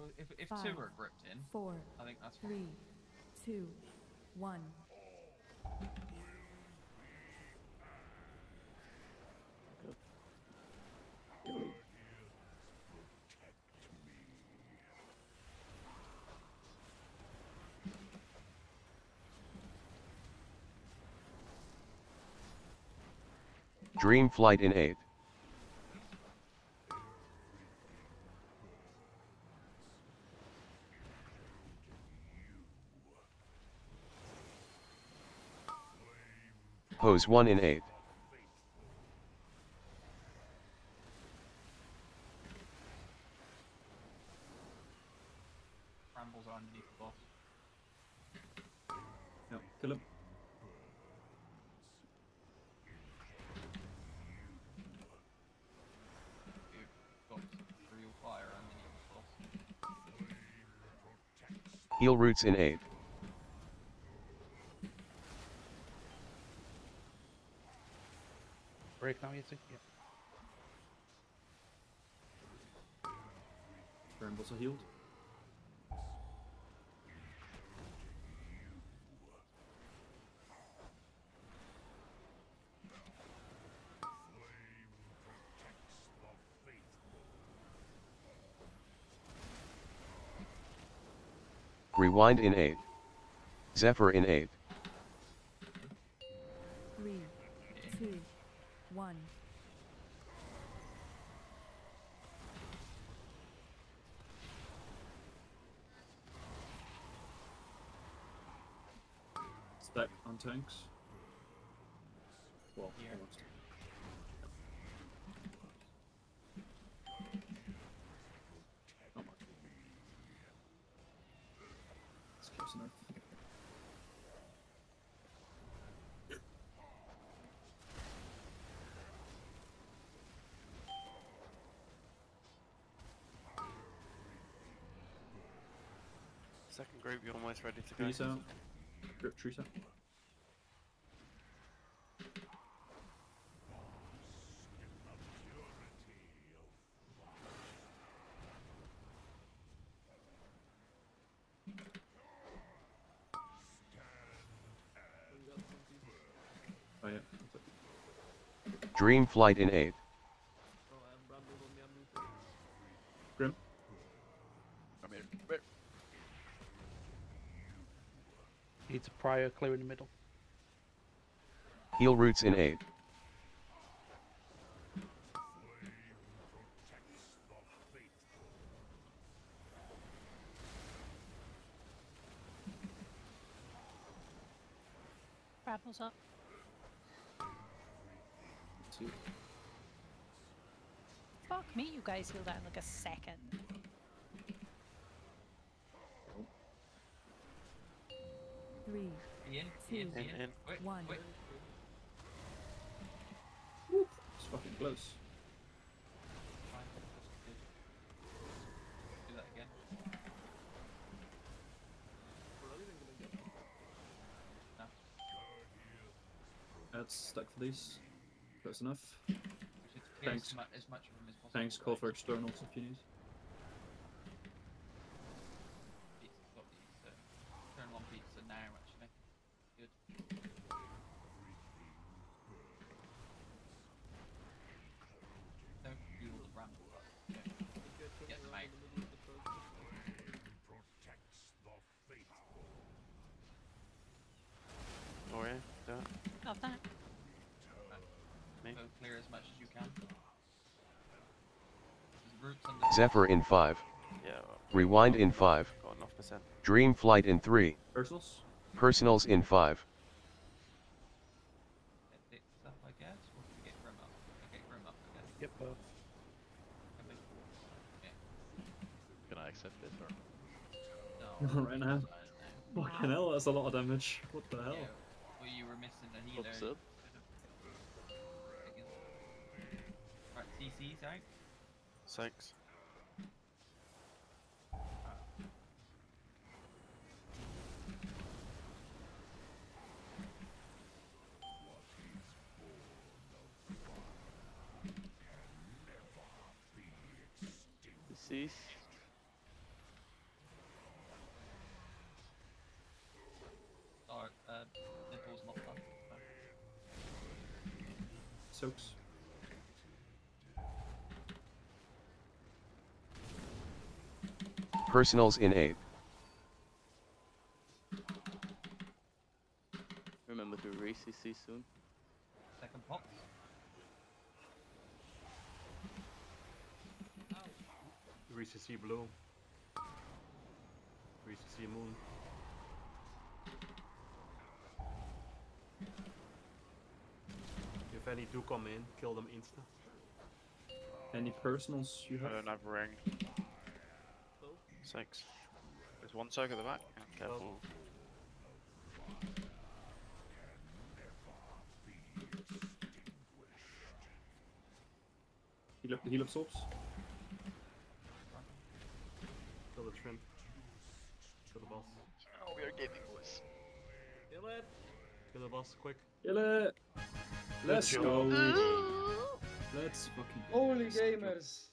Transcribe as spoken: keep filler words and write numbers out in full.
if if Five, two are gripped in, four, I think that's fine. three, two, one. Dream flight in eight. Pose one in eight. Brambles are underneath the boss. Yep, kill him. You've got real fire underneath the boss. Heal roots in eight. Break now, you see? Yeah. Brambles are healed. Rewind in eight. Zephyr in eight. Three, two, one. Stack on tanks. Well, Here. almost. Not much. It's close enough. Second group, you're almost ready to go. Trees out. Grip trees out. Oh yeah. Dream flight in eight. Grim. Come here. Where? Needs a prior clear in the middle. Heal roots in eight. Rapples up. Two. Fuck me, you guys healed out in like a second. Three, Be in, be in, be In, in. in. Quick, one. quick. It's fucking close. Fine. Do that again. No. Add stack for these. Close enough. We should clear Thanks. as, mu as much of them as possible. Thanks, call for right? externals if you need. Pizza's got these, uh, turn one pizza now, actually. Good. Don't heal the bramble up. Get them out. Oh yeah, do it. Love that. Me. Go clear as much as you can. There's roots under the Zephyr in five. Yeah. Well, Rewind in five. got enough percent. Dream flight in three. Personals? Personals in five. Get this up, I guess. Or can we get Grim up? Okay, Grim up, I guess. Yep, both. Can we? Yeah. Can I accept this or? No. Not right now. I don't know. Fucking hell, that's a lot of damage. What the hell? Yeah, well, you were missing a healer. Oops, up. Right, C C's out. Six. Deceased. soaks. Personals in eight. Remember to re-C C soon. Second box. three C C blue. three C C moon. If any do come in, kill them insta. Any personals you I have? don't have ring. Six. There's one soak at the back. Yeah, careful. Heal up, heal up soaps. Kill the shrimp. Kill the boss. Oh, we are gaming, boys. Kill it! Kill the boss, quick. Kill it! Let's job. go! Let's fucking go. Holy gamers!